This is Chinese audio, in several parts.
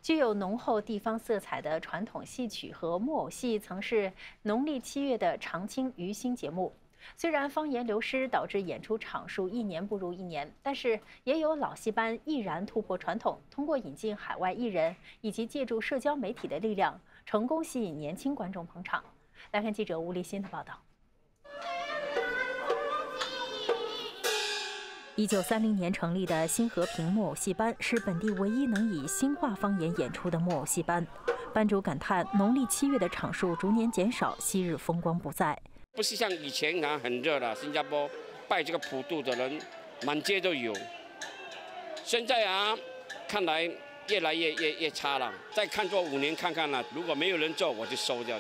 具有浓厚地方色彩的传统戏曲和木偶戏，曾是农历7月的常青娱新节目。虽然方言流失导致演出场数1年不如1年，但是也有老戏班毅然突破传统，通过引进海外艺人以及借助社交媒体的力量，成功吸引年轻观众捧场。来看记者吴立新的报道。1930年成立的新和平木偶戏班是本地唯一能以新化方言演出的木偶戏班。班主感叹，农历7月的场数逐年减少，昔日风光不再。 不是像以前啊很热了，新加坡拜这个普渡的人满街都有。现在啊，看来越来越差了。再看做5年看看了，如果没有人做，我就收掉。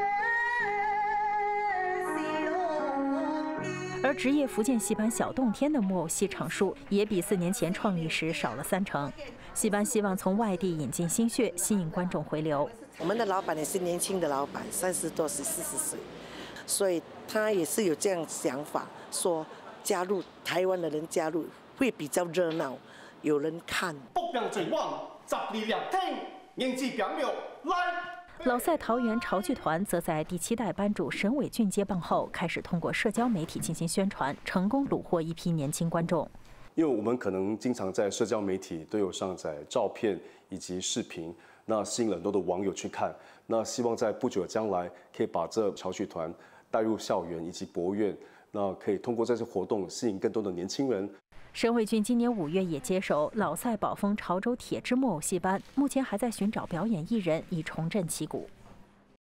而职业福建戏班小洞天的木偶戏场数也比4年前创立时少了30%。戏班希望从外地引进新血，吸引观众回流。 我们的老板也是年轻的老板，30多岁、40岁，所以他也是有这样想法，说加入台湾的人加入会比较热闹，有人看。 老赛桃园潮剧团则在第7代班主沈伟俊接棒后，开始通过社交媒体进行宣传，成功虏获一批年轻观众。 因为我们可能经常在社交媒体都有上载照片以及视频，那吸引了很多的网友去看。那希望在不久的将来，可以把这潮剧团带入校园以及博院，那可以通过这次活动吸引更多的年轻人。 沈伟俊今年5月也接手老赛宝丰潮州铁支木偶戏班，目前还在寻找表演艺人，以重振旗鼓。